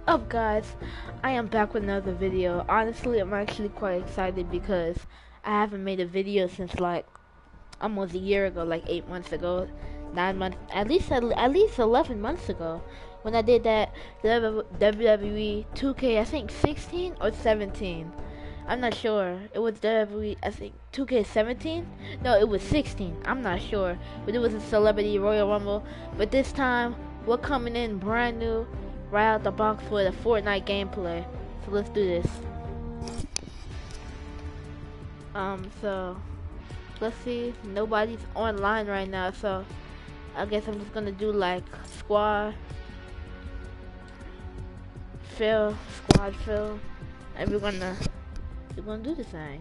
Up guys, I am back with another video. Honestly, I'm actually quite excited because I haven't made a video since like almost a year ago, like 8 months ago, 9 months, at least 11 months ago, when I did that WWE 2K, I think 16 or 17. I'm not sure. It was WWE, I think 2K17. No, it was 16. I'm not sure, but it was a Celebrity Royal Rumble. But this time, we're coming in brand new, right out the box with a Fortnite gameplay. So let's do this. So let's see. Nobody's online right now, so I guess I'm just gonna do like squad squad fill, and we're gonna do the thing.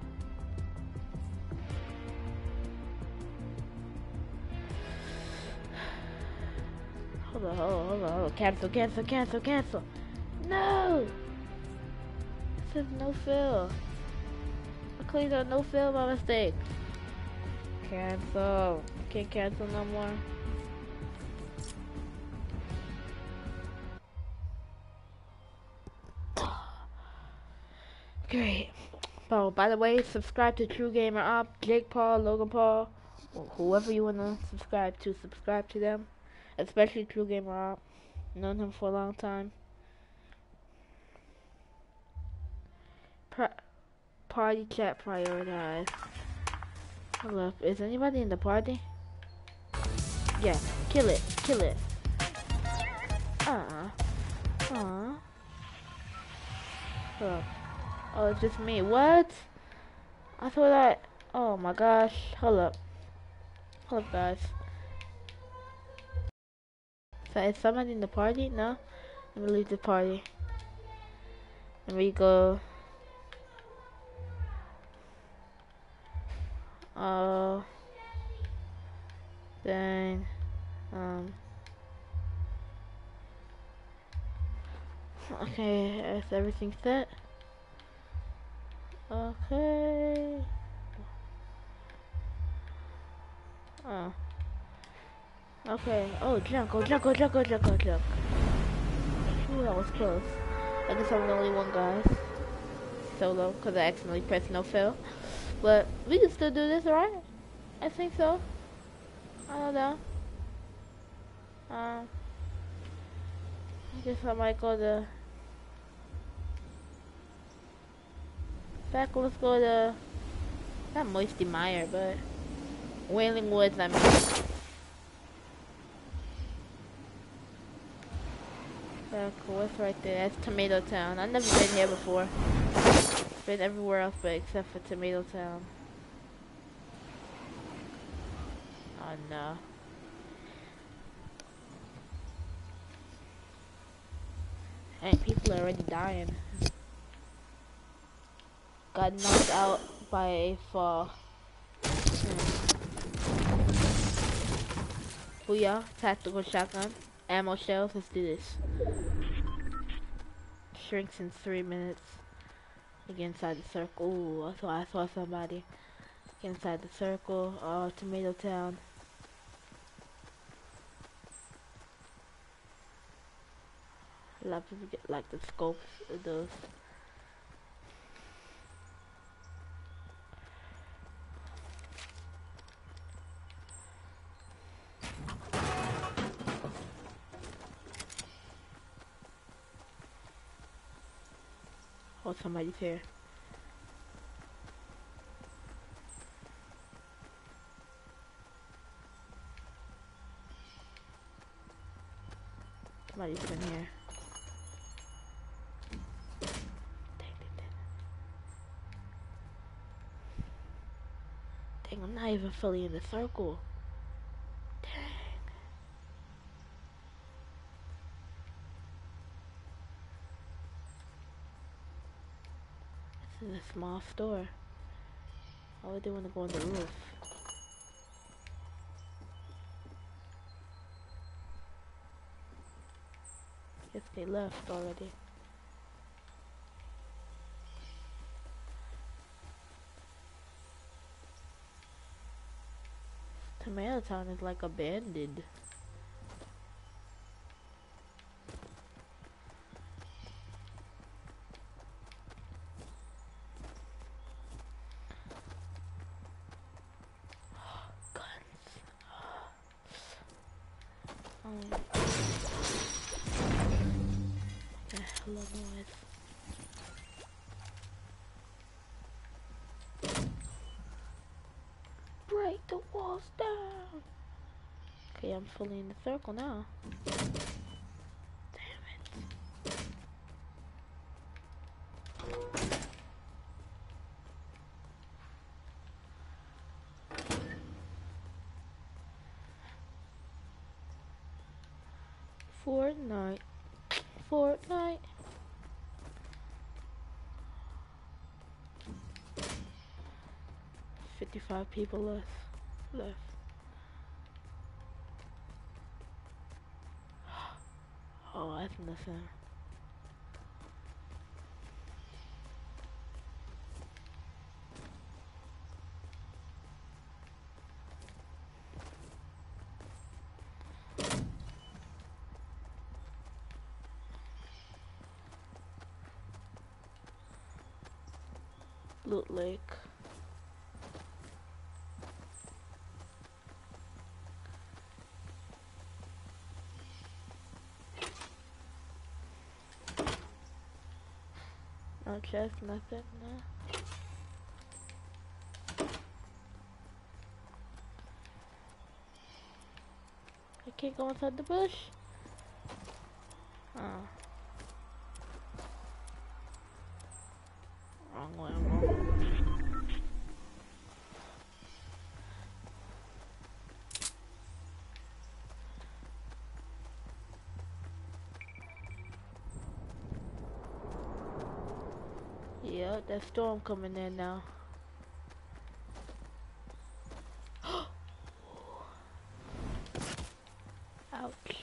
Hold on. Cancel. No! It says no fill. I clicked on no fill by mistake. Cancel. Can't cancel no more. Great. Oh, by the way, subscribe to True Gamer Op, Jake Paul, Logan Paul, whoever you wanna subscribe to them. Especially True Gamer Op. Known him for a long time. Party chat prioritized. Hold up, is anybody in the party? Yeah, kill it. Hold up. Oh, it's just me. What? I thought oh my gosh. Hold up, guys. So is somebody in the party? No? Let me leave the party. Let me go. Oh. Then. Okay, is everything set? Okay. Oh. Okay. Oh, junk. Ooh, that was close. I guess I'm the only one, guys. Solo, because I accidentally pressed no fill. But we can still do this, right? I think so. I don't know. I guess I might go to... let's go to... Not Moisty Mire, but... Wailing Woods, I mean. Yeah, cool. What's right there? That's Tomato Town. I've never been here before. Been everywhere else but except for Tomato Town. Oh no. Hey, people are already dying. Got knocked out by a fall. Booyah, tactical shotgun. Ammo shells, let's do this. Shrinks in 3 minutes. Get inside the circle. Ooh, I saw somebody. Get inside the circle. Oh, Tomato Town. A lot of people get like the scopes of those. Oh, somebody's here. Somebody's in here. Dang, I'm not even fully in the circle. Dang. This is a small store. Why would they want to go on the roof? Guess they left already. Tomato Town is like abandoned. hella noise. Break the walls down. Okay, I'm fully in the circle now. Damn it. Fortnite. 55 people left. Oh, that's nothing. Loot Lake. No chest, nothing, no. I can't go inside the bush. Oh. Wrong way, wrong way. Yeah, that storm coming in now. Ouch.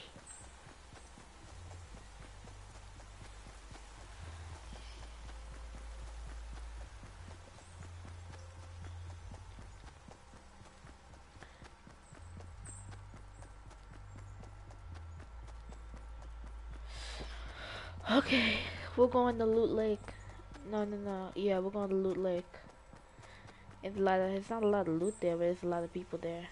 Okay, we're going to Loot Lake. No. Yeah, we're going to Loot Lake. It's not a lot of loot there, but there's a lot of people there.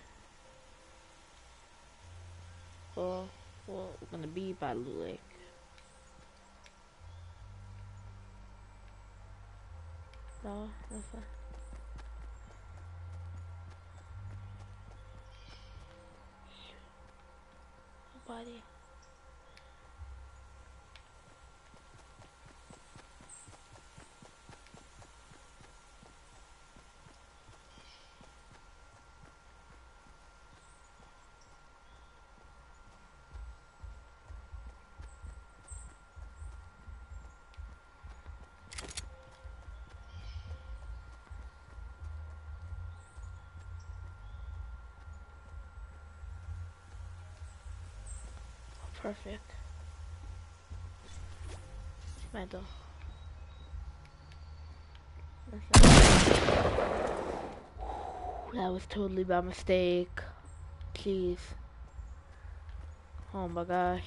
Well, we're gonna be by Loot Lake. No, that's not. Nobody. Perfect. Metal. That was totally by mistake. Please. Oh my gosh.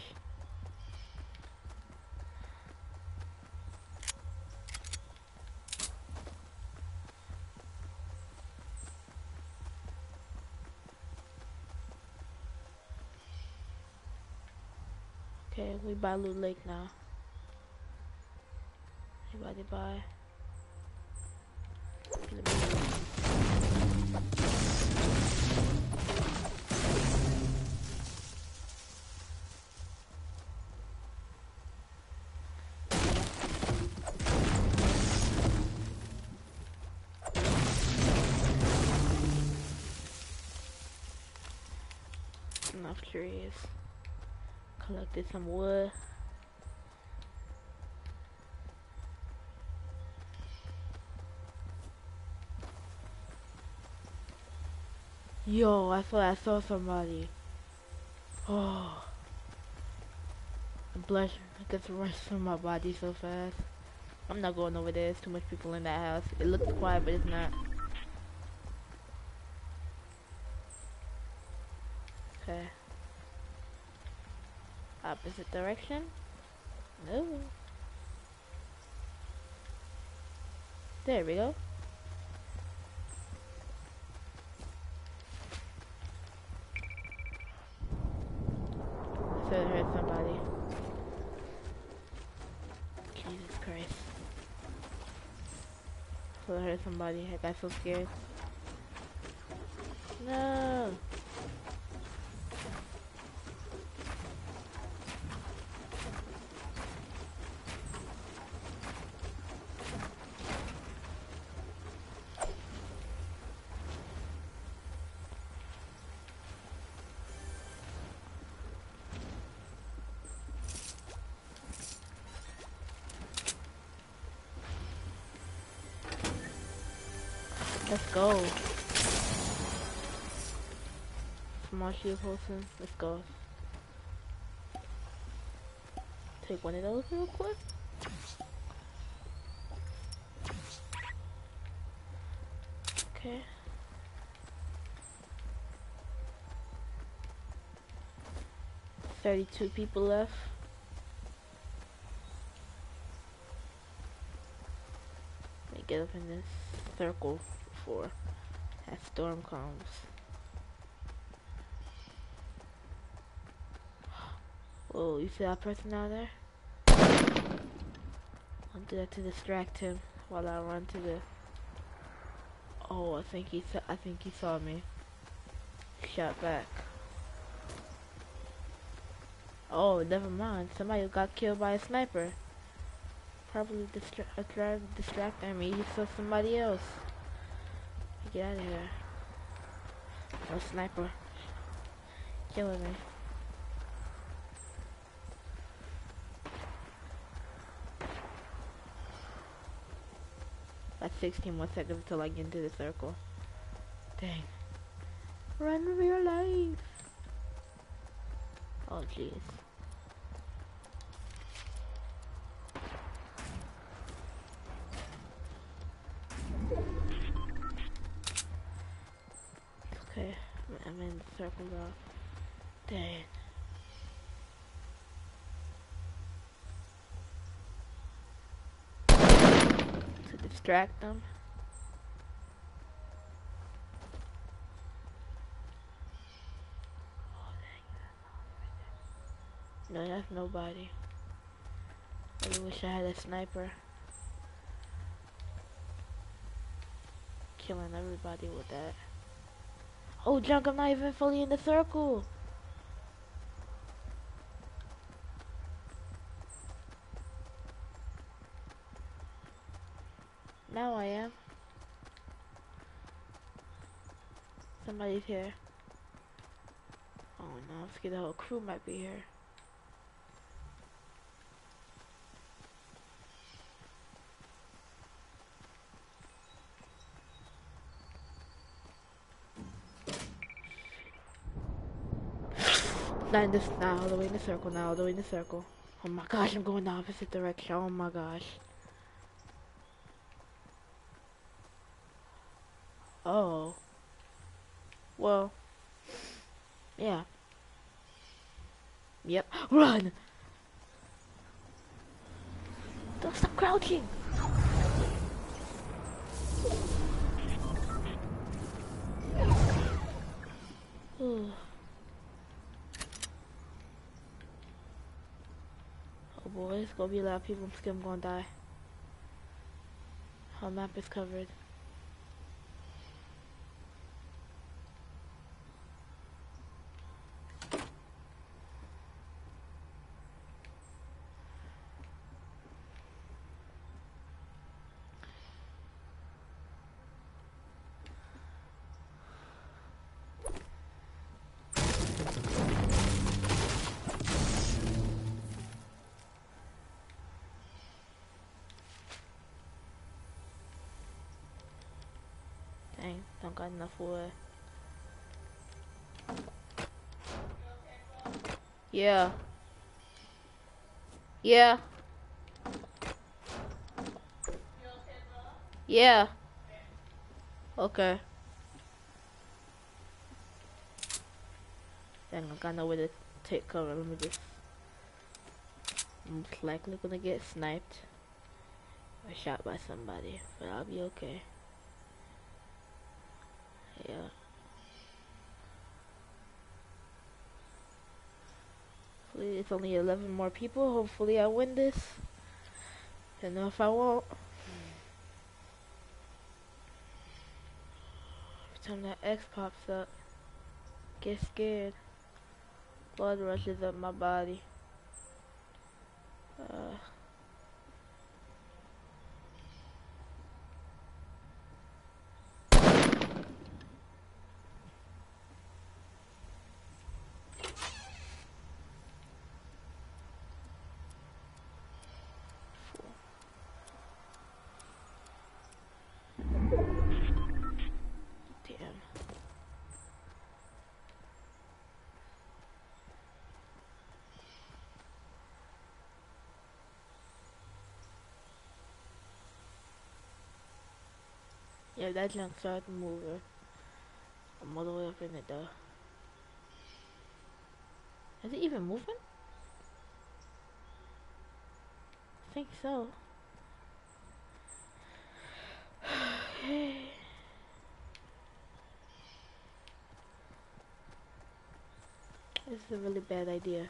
Okay, we by Loot Lake now. Everybody by. Enough trees. Collected some wood. Yo, I saw somebody. Oh, the blood gets rushed through my body so fast. I'm not going over there. There's too much people in that house. It looks quiet, but it's not. Okay. Opposite direction. No. There we go. I said I heard somebody. So I heard somebody. I got so scared. No. Let's go. Small shield potion. Let's go. Take one of those real quick. Okay. $32 people left. Let me get up in this circle before that storm comes. Whoa, you see that person out there? I'll do that to distract him while I run to the... Oh, I think he saw me. Shot back. Oh, never mind. Somebody got killed by a sniper. Probably distracting me. He saw somebody else. Get out of here. No sniper. Killing me. That's 16 more seconds until I get into the circle. Dang. Run for your life. Oh, jeez. Okay, I'm in the circle now. Dang. To distract them. Oh, dang. No, that's nobody. I really wish I had a sniper. Killing everybody with that. Oh, junk, I'm not even fully in the circle. Now I am. Somebody's here. Oh no, I'm scared the whole crew might be here. Not all the way in the circle, now all the way in the circle. Oh my gosh, I'm going the opposite direction. Oh my gosh. Oh. Well. Yeah. Yep. Run! Don't stop crouching! Oh boy, it's gonna be a lot of people. I'm scared I'm gonna die. Our map is covered. Dang, don't got enough wood. Yeah. Yeah. Yeah. Okay. Dang, I got nowhere to take cover. Let me just... I'm most likely gonna get sniped or shot by somebody, but I'll be okay. Yeah. Hopefully it's only 11 more people. Hopefully I win this. Don't know if I won't. time that X pops up, get scared. Blood rushes up my body. Damn. Yeah, that junk started moving. I'm all the way up in it though. Is it even moving? I think so. This is a really bad idea.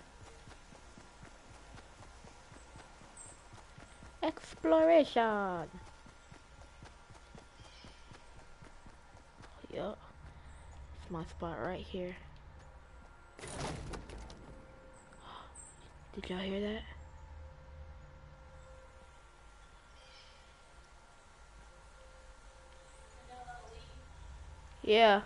Exploration! Yup. It's my spot right here. Did y'all hear that? Yeah.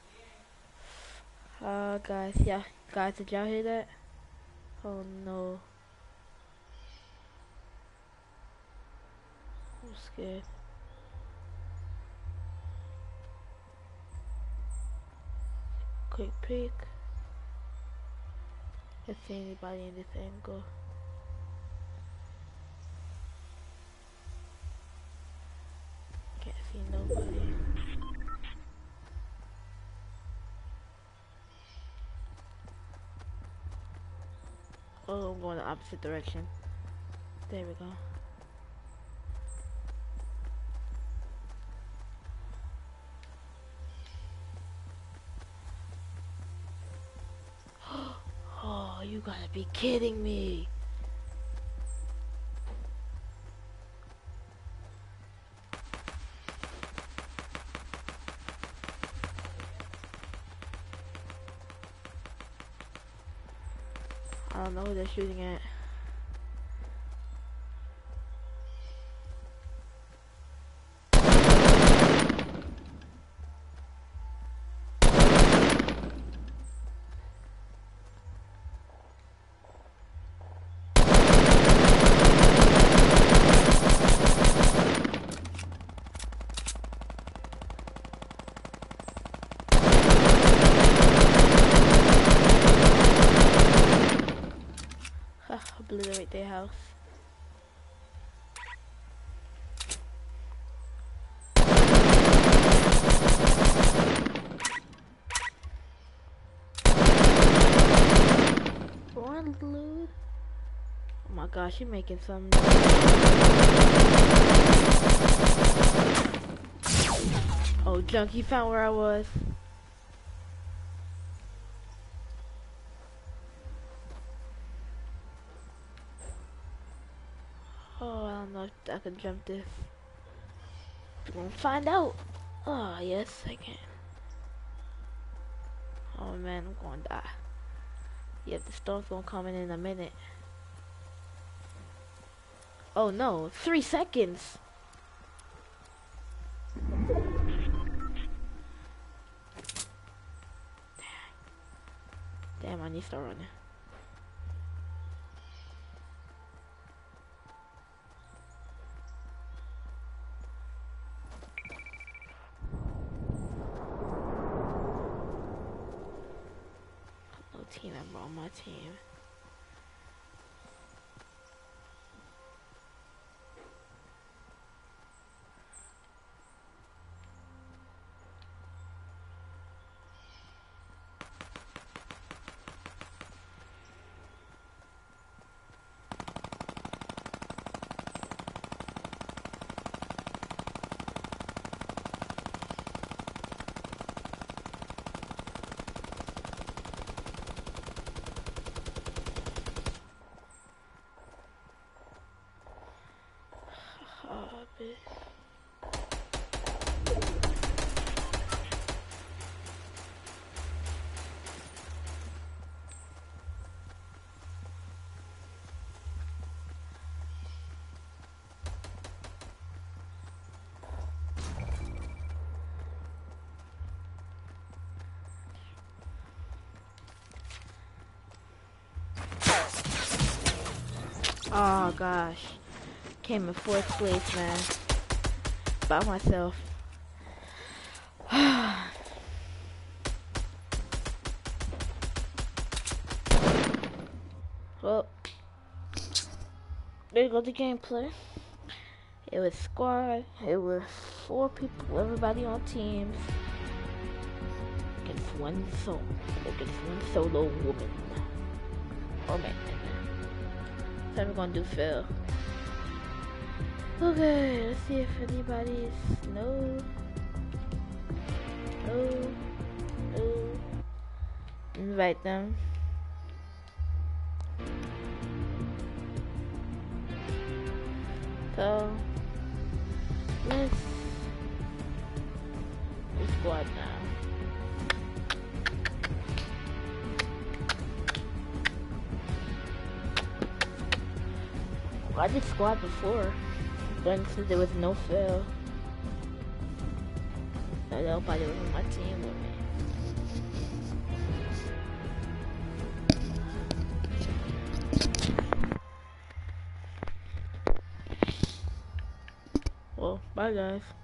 Guys, yeah. Guys, did y'all hear that? Oh no. I'm scared. Quick peek. Let's see anybody in this angle. Can't see nobody. Oh, I'm going the opposite direction. There we go. Oh, you gotta be kidding me. I don't know who they're shooting at. Obliterate their house. Run, dude. Oh my gosh, you're making some. Oh, junk, you found where I was. Oh, I don't know if I can jump this. We're gonna find out. Oh, yes, I can. Oh man, I'm gonna die. Yep, the storm's gonna come in a minute. Oh no, 3 seconds. Damn, I need to start running. No team member on my team. Oh gosh. Came in 4th place, man. By myself. Well, there goes the gameplay. It was squad. It was 4 people, everybody on teams. Against one solo woman. Oh man. So we're gonna do Phil. Okay, let's see if anybody's no. Invite them. So let's squad now. I did squad before, but since there was no fail, nobody was on my team with me. Well, bye guys.